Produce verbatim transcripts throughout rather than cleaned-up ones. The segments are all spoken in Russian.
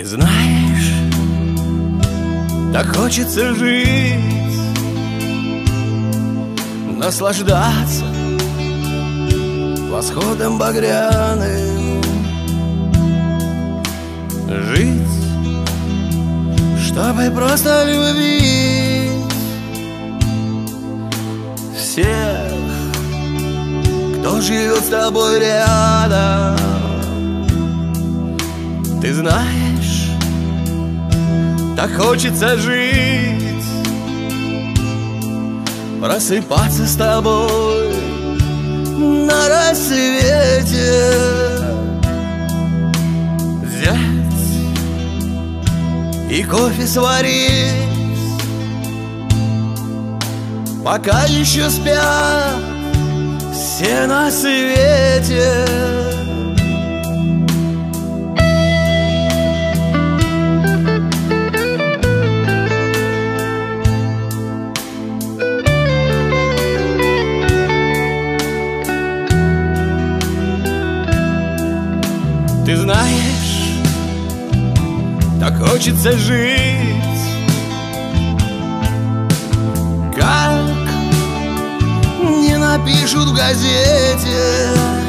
Ты знаешь, так хочется жить, наслаждаться восходом багряным, жить, чтобы просто любить всех, кто живет с тобой рядом. Ты знаешь, так хочется жить, просыпаться с тобой на рассвете, взять и кофе сварить, пока еще спят все на свете. Ты знаешь, так хочется жить, как не напишут в газете,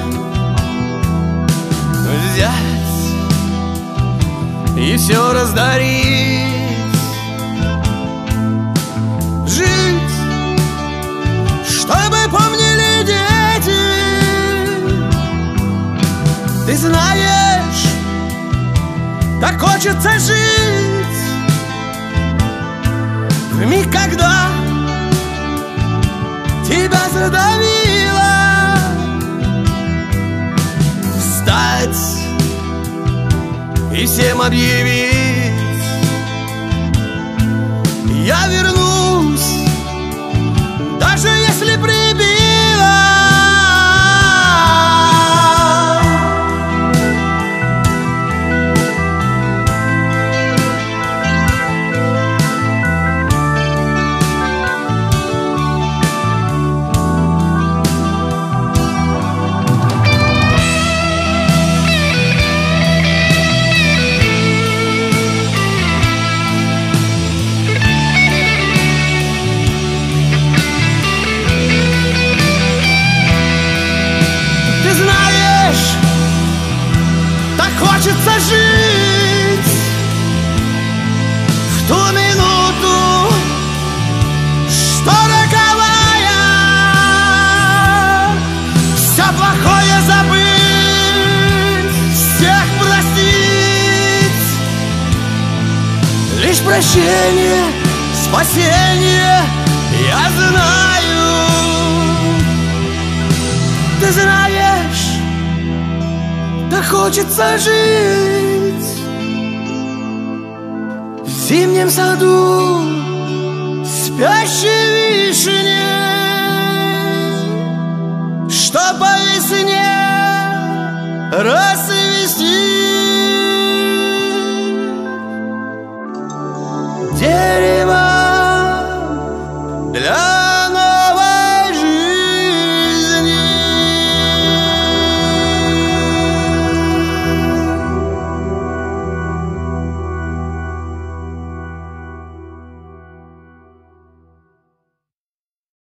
взять и все раздарить, жить, чтобы помнили дети. Ты знаешь, так хочется жить в миг, когда тебя задавило, встать и всем объявить: я вернусь, даже если прибило. Хочется жить в ту минуту, что роковая, все плохое забыть, всех простить. Лишь прощение, спасение, я знаю. Ты знаешь, так хочется жить в зимнем саду спящей вишни, что по весне рос